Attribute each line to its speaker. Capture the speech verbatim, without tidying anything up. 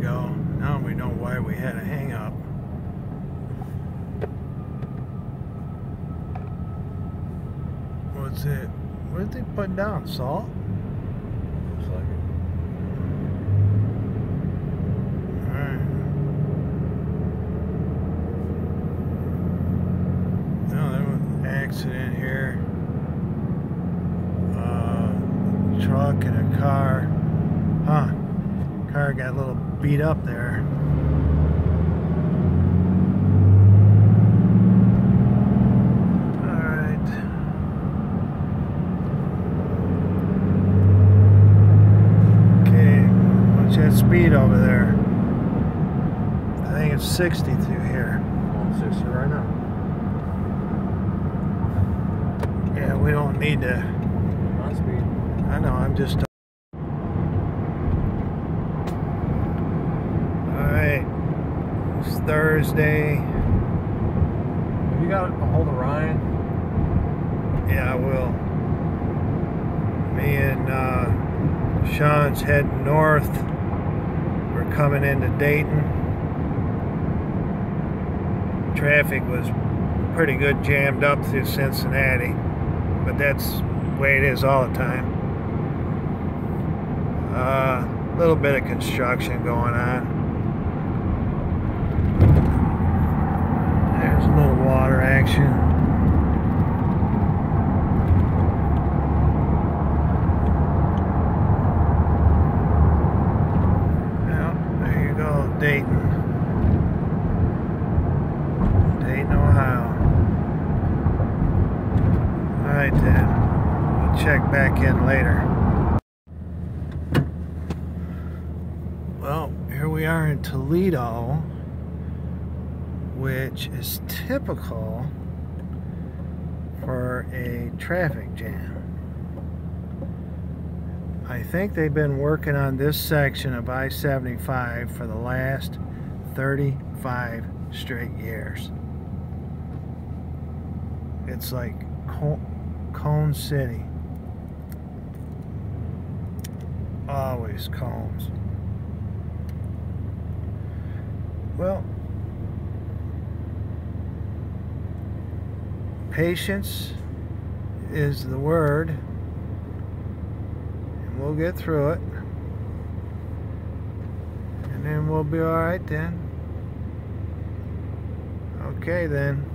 Speaker 1: ago. Now we know why we had a hang up. What's it? What did they put down? Salt?
Speaker 2: Looks like it.
Speaker 1: Alright. No, there was an accident here. Uh, truck and a car. Huh. Car got a little beat up there. Speed over there. I think it's sixty through here.
Speaker 2: Oh, sixty right now.
Speaker 1: Yeah, we don't need to.
Speaker 2: On speed.
Speaker 1: I know, I'm just. Alright. It's Thursday.
Speaker 2: Have you got a hold of Ryan?
Speaker 1: Yeah, I will. Me and uh, Sean's heading north. Coming into Dayton. Traffic was pretty good jammed up through Cincinnati, but that's the way it is all the time. A uh, little bit of construction going on. There's a little water action. Dayton. Dayton, Ohio. Alright then. We'll check back in later. Well, here we are in Toledo, which is typical for a traffic jam. I think they've been working on this section of I seventy-five for the last thirty-five straight years. It's like Cone City. Always cones. Well, patience is the word. We'll get through it, and then we'll be all right then. Okay then.